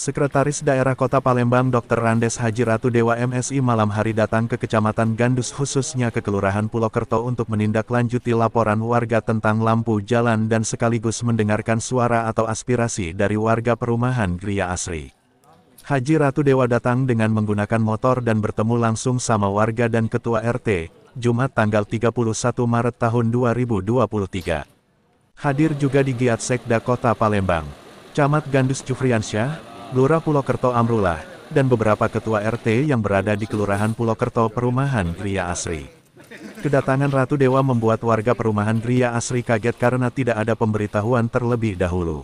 Sekretaris Daerah Kota Palembang Dr. Randes Haji Ratu Dewa MSI malam hari datang ke Kecamatan Gandus khususnya ke Kelurahan Pulokerto untuk menindaklanjuti laporan warga tentang lampu jalan dan sekaligus mendengarkan suara atau aspirasi dari warga perumahan Gria Asri. Haji Ratu Dewa datang dengan menggunakan motor dan bertemu langsung sama warga dan Ketua RT, Jumat tanggal 31 Maret tahun 2023. Hadir juga di Giat Sekda Kota Palembang, Camat Gandus Jufriansyah, Lurah Pulokerto Amrullah, dan beberapa ketua RT yang berada di Kelurahan Pulokerto Perumahan Gria Asri. Kedatangan Ratu Dewa membuat warga Perumahan Gria Asri kaget karena tidak ada pemberitahuan terlebih dahulu.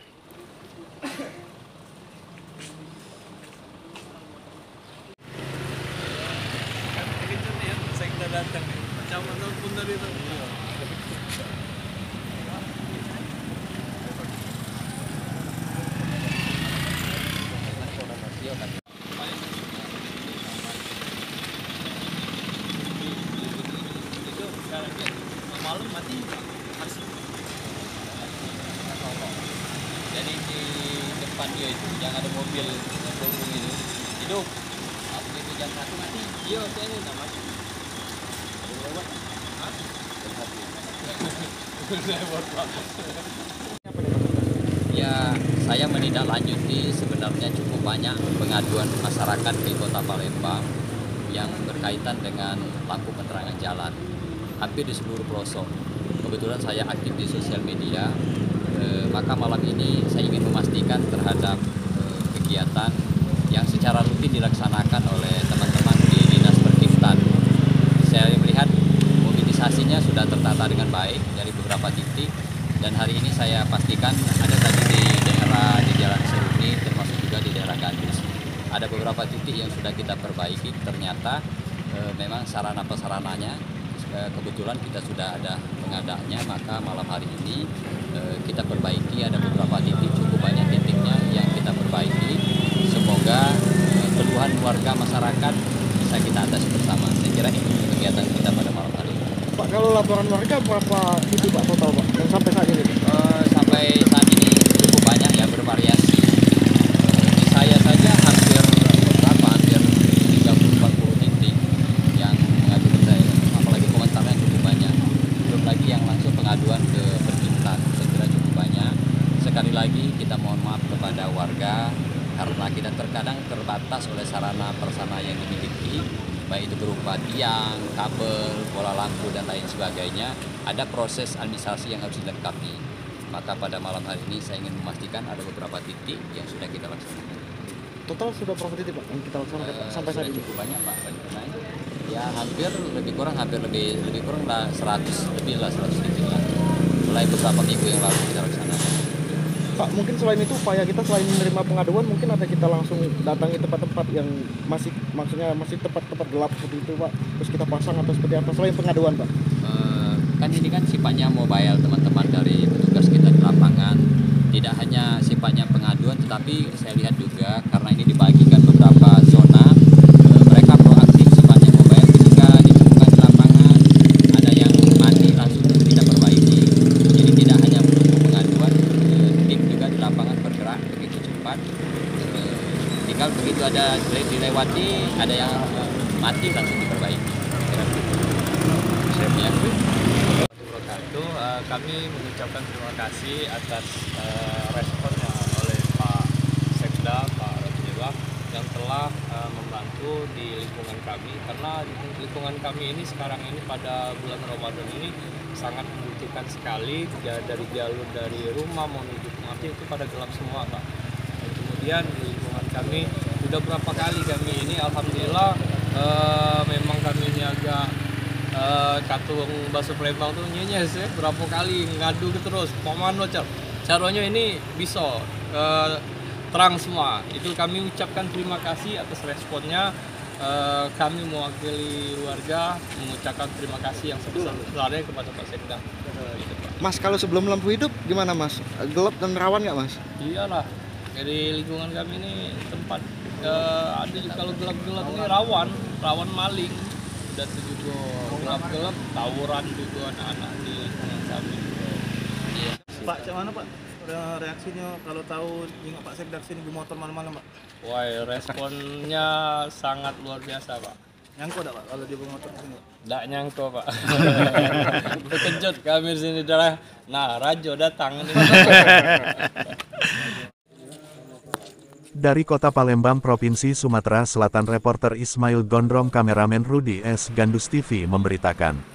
Malam mati harus jadi di depan dia itu yang ada mobil yang berhubung itu hidup waktu itu jam 1 mati iya saya ini nama ada lewat ya saya menindaklanjuti sebenarnya cukup banyak pengaduan masyarakat di Kota Palembang yang berkaitan dengan lampu penerangan jalan hampir di seluruh pelosok. Kebetulan saya aktif di sosial media, maka malam ini saya ingin memastikan terhadap kegiatan yang secara rutin dilaksanakan oleh teman-teman di Dinas Perkimtan. Saya melihat mobilisasinya sudah tertata dengan baik dari beberapa titik, dan hari ini saya pastikan ada tadi di daerah di Jalan Seruni, termasuk juga di daerah Gandus. Ada beberapa titik yang sudah kita perbaiki, ternyata memang sarana-prasarananya kebetulan kita sudah ada pengadanya, maka malam hari ini kita perbaiki. Ada beberapa titik, cukup banyak titiknya yang kita perbaiki. Semoga keluhan warga masyarakat bisa kita atasi bersama. Saya kira itu kegiatan kita pada malam hari ini. Pak, kalau laporan warga berapa itu Pak total Pak? Dan sampai saat ini? Sampai saat ini cukup banyak ya, bervariasi. Di saya saja hampir 30-40 titik yang mengadu ke saya. Apalagi komentarnya cukup banyak. Belum lagi yang langsung pengaduan ke Perkimtan. Saya kira cukup banyak. Sekali lagi kita mohon maaf kepada warga karena kita terkadang terbatas oleh sarana prasarana yang dimiliki, baik itu berupa tiang, kabel, bola lampu, dan lain sebagainya. Ada proses administrasi yang harus dilengkapi. Maka pada malam hari ini saya ingin memastikan ada beberapa titik yang sudah kita laksanakan. Total sudah berapa titik Pak yang kita laksanakan sampai saat ini? Cukup banyak Pak. Ya hampir lebih kurang lah 100 lebih lah 100 titik lah. Mulai beberapa minggu yang lalu kita laksanakan. Pak, mungkin selain itu upaya kita selain menerima pengaduan, mungkin ada kita langsung datangi tempat-tempat yang masih tempat-tempat gelap seperti itu Pak. Terus kita pasang atau seperti apa selain pengaduan Pak? Kan ini kan sifatnya mobile teman-teman dari petugas kita di lapangan. Tidak hanya sifatnya pengaduan, tetapi saya lihat juga karena ini dibagikan beberapa zona, mereka proaktif sifatnya mobile ketika ditemukan di lapangan. Ada yang mati langsung kita perbaiki. Jadi tidak hanya menunggu pengaduan, tim juga di lapangan bergerak begitu cepat. Tinggal begitu ada dilewati, ada yang mati langsung diperbaiki. Ya. Kami mengucapkan terima kasih atas responnya oleh Pak Sekda, Pak Ratu Dewa, yang telah membantu di lingkungan kami, karena lingkungan kami ini sekarang ini pada bulan Ramadan ini sangat membutuhkan sekali, dari jalur dari rumah menuju ke masjid itu pada gelap semua Pak. Dan kemudian di lingkungan kami sudah berapa kali kami ini alhamdulillah memang kami ini agak katung bakso Palembang tuh nyenyes ya, berapa kali ngadu terus paman lo caranya ini bisa terang semua. Itu kami ucapkan terima kasih atas responnya. Kami mewakili warga mengucapkan terima kasih yang sebesar-besarnya kepada Pak Sekda. Gitu, Pak. Mas, kalau sebelum lampu hidup gimana Mas? Gelap dan rawan nggak Mas? Iyalah, dari lingkungan kami ini tempat ada kalau gelap-gelap ini rawan maling. Dan itu juga gelap-gelap tawuran juga anak-anak di lingkungan kami. Pak, cak mana Pak? reaksinya kalau tahu nengok Pak Sekda sini di motor malam-malam, Pak? Wah, responnya sangat luar biasa, Pak. Nyangkut tak, Pak, kalau dia bawa motor ke sini? Nggak nyangka, Pak. Terkejut kami di sini adalah, nah Rajo datang ini. Dari Kota Palembang, Provinsi Sumatera Selatan, reporter Ismail Gondrong, kameramen Rudi S. Gandus TV memberitakan.